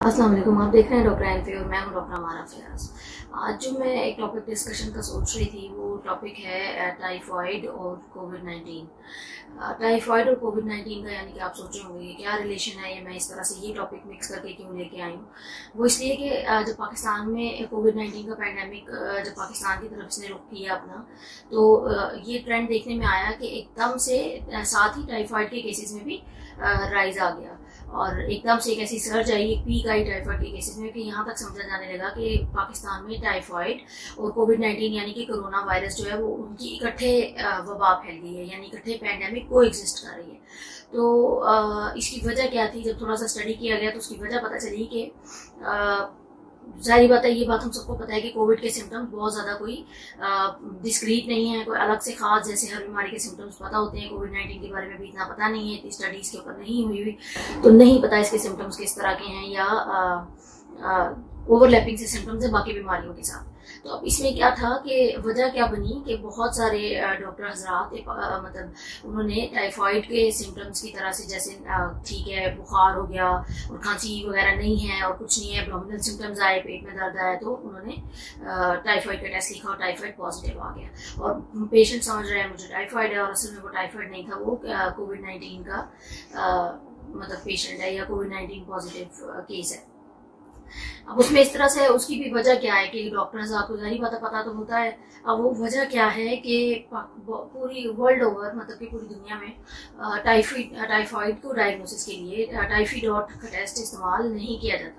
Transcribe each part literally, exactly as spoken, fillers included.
अस्सलाम वालेकुम। आप देख रहे हैं डॉक्टर एनफी और मैं हूं डॉक्टर अमारा फयाज। आज जो मैं एक टॉपिक डिस्कशन का सोच रही थी वो टॉपिक है टाइफाइड और कोविड नाइन्टीन। टाइफाइड और कोविड नाइन्टीन का यानी कि आप सोच रहे होंगे क्या रिलेशन है, ये मैं इस तरह से ये टॉपिक मिक्स करके क्यों लेके आई हूँ। वो इसलिए कि जब पाकिस्तान में कोविड नाइन्टीन का पैंडेमिक जब पाकिस्तान की तरफ से रुख किया अपना, तो ये ट्रेंड देखने में आया कि एकदम से साथ ही टाइफाइड के केसेस में भी राइज आ गया और एकदम से एक ऐसी सर्ज आई, एक पीक आई टाइफाइड के केसेस में कि यहाँ तक समझा जाने लगा कि पाकिस्तान में टाइफाइड और कोविड नाइन्टीन यानी कि कोरोना वायरस जो है वो उनकी इकट्ठे वबा फैल गई है, यानी इकट्ठे पैंडेमिक को एग्जिस्ट कर रही है। तो आ, इसकी वजह क्या थी? जब थोड़ा सा स्टडी किया गया तो उसकी वजह पता चली कि जाहिर बात है, ये बात हम सबको पता है कि कोविड के सिम्टम्स बहुत ज्यादा कोई डिस्क्रीट नहीं है, कोई अलग से खास जैसे हर बीमारी के सिम्टम्स पता होते हैं। कोविड नाइन्टीन के बारे में भी इतना पता नहीं है, स्टडीज के ऊपर नहीं हुई हुई तो नहीं पता इसके सिम्टम्स किस तरह के हैं या ओवरलैपिंग से सिम्टम्स है बाकी बीमारियों के साथ। तो अब इसमें क्या था कि वजह क्या बनी कि बहुत सारे डॉक्टर हजरात मतलब उन्होंने टाइफाइड के सिम्टम्स की तरह से, जैसे ठीक है बुखार हो गया और खांसी वगैरह नहीं है और कुछ नहीं है, एब्डोमिनल सिम्टम्स आए, पेट में दर्द आया, तो उन्होंने टाइफाइड का टेस्ट लिखा और टाइफाइड पॉजिटिव आ गया और पेशेंट समझ रहे हैं मुझे टाइफाइड है और असल में वो टाइफाइड नहीं था, वो कोविड नाइन्टीन का मतलब पेशेंट है या कोविड नाइन्टीन पॉजिटिव केस है। अब उसमें इस तरह से उसकी भी वजह क्या है कि डॉक्टर्स आपको जाहिर पता पता तो होता है। अब वो वजह क्या है कि पूरी वर्ल्ड ओवर मतलब कि पूरी दुनिया में टाइफाइड टाइफाइड को डायग्नोसिस के लिए टाइफी डॉट का टेस्ट इस्तेमाल नहीं किया जाता,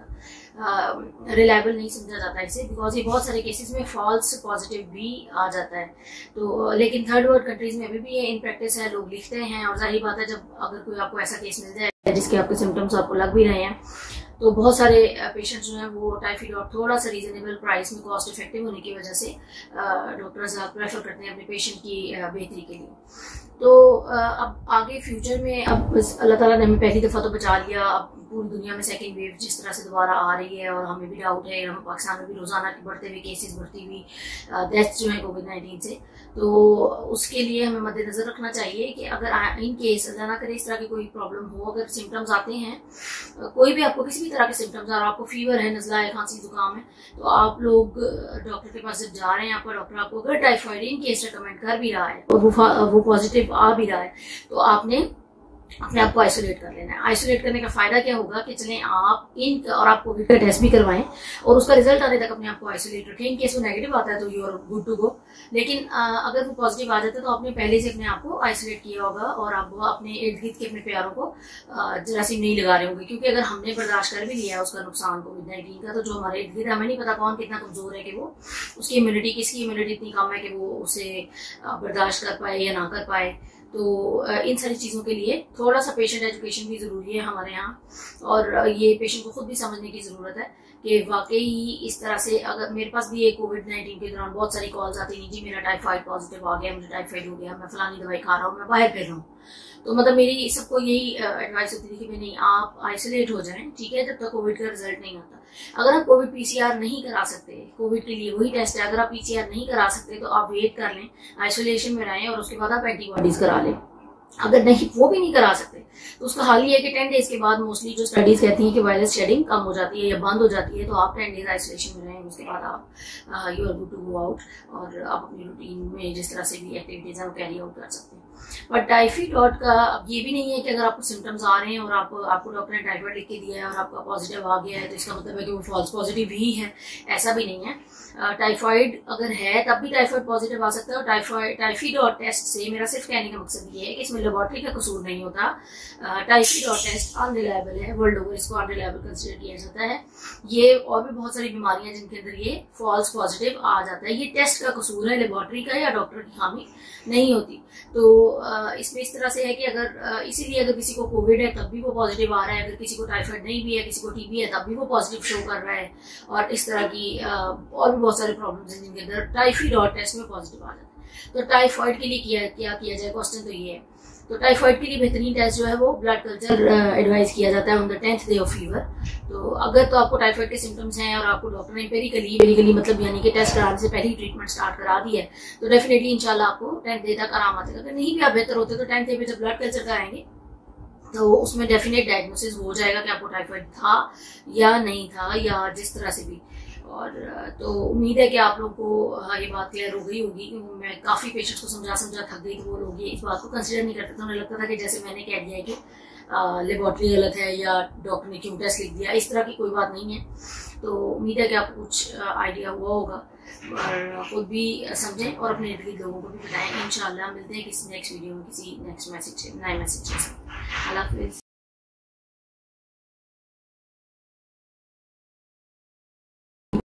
रिलायबल uh, नहीं समझा जाता इसे, बिकॉज ये बहुत सारे केसेस में फॉल्स पॉजिटिव भी आ जाता है। तो लेकिन थर्ड वर्ल्ड कंट्रीज में अभी भी ये इन प्रैक्टिस है, लोग लिखते हैं और जाहिर बात है जब अगर कोई आपको ऐसा केस मिल जाए जिसके आपके सिम्टम्स आपको लग भी रहे हैं तो बहुत सारे पेशेंट्स जो हैं वो टाइफी डॉट थोड़ा सा रीजनेबल प्राइस में कॉस्ट इफेक्टिव होने की वजह से डॉक्टर्स प्रेफर करते हैं अपने पेशेंट की बेहतरी के लिए। तो अब आगे फ्यूचर में अब अल्लाह ताला ने हमें पहली दफ़ा तो बचा लिया, अब पूरी दुनिया में सेकेंड वेव जिस तरह से दोबारा आ रही है और हमें भी डाउट है, हम पाकिस्तान में भी रोजाना बढ़ते हुए केसेस, बढ़ती हुई डेथ्स जो है कोविड नाइन्टीन से, तो उसके लिए हमें मद्देनजर रखना चाहिए कि अगर इन केस अल्लाह ना करे इस तरह की कोई प्रॉब्लम हो, अगर सिम्टम्स आते हैं कोई भी आपको किसी भी तरह के सिम्टम्स आ रहा, आपको फीवर है, नजला है, खांसी जुकाम है, तो आप लोग डॉक्टर के पास जब जा रहे हैं, आपका डॉक्टर आपको अगर टाइफाइड इन केस रिकमेंड कर भी रहा है और वो वो पॉजिटिव आ भी रहा है तो आपने अपने आप को आइसोलेट कर लेना है। आइसोलेट करने का फायदा क्या होगा कि चलें आप इन और आप कोविड का टेस्ट भी करवाएं और उसका रिजल्ट आने तक अपने आप को आइसोलेट रखें। इन केस वो नेगेटिव आता है तो you are good to go, लेकिन आ, अगर वो पॉजिटिव आ जाता है तो आपने पहले से अपने आप को आइसोलेट किया होगा और आप वो अपने इर्द गिर्द के अपने प्यारों को जरासीम नहीं लगा रहे होंगे, क्योंकि अगर हमने बर्दाश्त कर भी लिया है उसका नुकसान कोविड नाइन्टीन का, तो जो हमारे इर्द गिर्द हमें नहीं पता कौन कितना कमजोर है कि वो उसकी इम्यूनिटी किसकी इम्यूनिटी इतनी कम है कि वो उसे बर्दाश्त कर पाए या ना कर पाए। तो इन सारी चीज़ों के लिए थोड़ा सा पेशेंट एजुकेशन भी ज़रूरी है हमारे यहाँ और ये पेशेंट को खुद भी समझने की ज़रूरत है कि वाकई इस तरह से, अगर मेरे पास भी एक कोविड नाइन्टीन के दौरान बहुत सारी कॉल्स आती नहीं जी मेरा टाइफाइड पॉजिटिव आ गया, मुझे टाइफाइड हो गया, मैं फलानी दवाई खा रहा हूँ, मैं बाहर फिर रहा हूँ, तो मतलब मेरी सबको यही एडवाइस होती थी कि भाई नहीं आप आइसोलेट हो जाएं, ठीक है, जब तक कोविड का रिजल्ट नहीं आता। अगर आप कोविड पीसीआर नहीं करा सकते, कोविड के लिए वही टेस्ट है, अगर आप पीसीआर नहीं करा सकते तो आप वेट कर लें, आइसोलेशन में रहें और उसके बाद आप एंटीबॉडीज करा लें। अगर नहीं वो भी नहीं करा सकते तो उसका हाल ही है कि टेन डेज के बाद मोस्टली जो स्टडीज कहती हैं कि वायरस शेडिंग कम हो जाती है या बंद हो जाती है, तो आप टेन डेज आइसोलेशन में रहें, उसके बाद आप you are good to go out और आप अपनी रूटीन में जिस तरह से भी एक्टिविटीज है वो कैरी आउट कर सकते हैं। पर टाइफी डॉट का अब ये भी नहीं है कि अगर आपको सिम्टम्स आ रहे हैं और आप आपको डॉक्टर ने टाइफाइड लिख के दिया है और आपका पॉजिटिव आ गया है तो इसका मतलब है कि वो फॉल्स पॉजिटिव ही है, ऐसा भी नहीं है। टाइफाइड अगर है तब भी टाइफाइड पॉजिटिव आ सकता है और टाइफाइड टाइफी डॉट टेस्ट से मेरा सिर्फ कहने का मकसद ये है कि इसमें लेबोरेटरी का कसूर नहीं होता। टाइफी डॉट टेस्ट अनरिलायबल है, वर्ल्ड ओवर इसको अनरिलायबल कंसिडर किया जाता है। ये और भी बहुत सारी बीमारियां जिनके अंदर ये फॉल्स पॉजिटिव आ जाता है, ये टेस्ट का कसूर है, लेबोरेटरी का या डॉक्टर की खामी नहीं होती। तो इसमें इस तरह से है कि अगर इसीलिए अगर किसी को कोविड है तब भी वो पॉजिटिव आ रहा है, अगर किसी को टाइफाइड नहीं भी है, किसी को टीबी है तब भी वो पॉजिटिव शो कर रहा है, और इस तरह की और भी बहुत सारे प्रॉब्लम्स हैं जिनके अंदर टाइफी डॉट टेस्ट में पॉजिटिव आ जाता है। तो टाइफाइड के लिए किया क्या किया जाए, क्वेश्चन तो ये है। तो टाइफाइड के लिए बेहतरीन टेस्ट जो है वो ब्लड कल्चर एडवाइस किया जाता है on the tenth day of fever. तो अगर तो आपको टाइफाइड के सिम्टम्स हैं और आपको डॉक्टर ने एम्पेरिकली एम्पेरिकली मतलब यानी कि टेस्ट कराने से पहले ही ट्रीटमेंट स्टार्ट करा दी है तो डेफिनेटली इंशाल्लाह आपको टेंथ डे तक आराम आ जाएगा। अगर नहीं भी आप बेहतर होते तो टेंथ डे पे जब ब्लड कल्चर कराएंगे तो उसमें डेफिनेट डायग्नोसिस हो जाएगा कि आपको टाइफाइड था या नहीं था, या जिस तरह से भी। और तो उम्मीद है कि आप लोगों को हाँ ये बात क्लियर हो गई होगी, कि मैं काफ़ी पेशेंट्स को समझा समझा थक गई कि वो लोग ये इस बात को कंसिडर नहीं करते थे। उन्हें लगता था कि जैसे मैंने कह दिया है कि लेबोरेटरी गलत है या डॉक्टर ने क्यों टेस्ट लिख दिया, इस तरह की कोई बात नहीं है। तो उम्मीद है कि आपको कुछ आइडिया हुआ होगा और खुद भी समझें और अपने इर्द गिर्द लोगों को भी बताएं। इंशाल्लाह मिलते हैं किसी नेक्स्ट वीडियो में किसी नेक्स्ट मैसेज नए मैसेज के साथ। अल्लाह हाफिज़।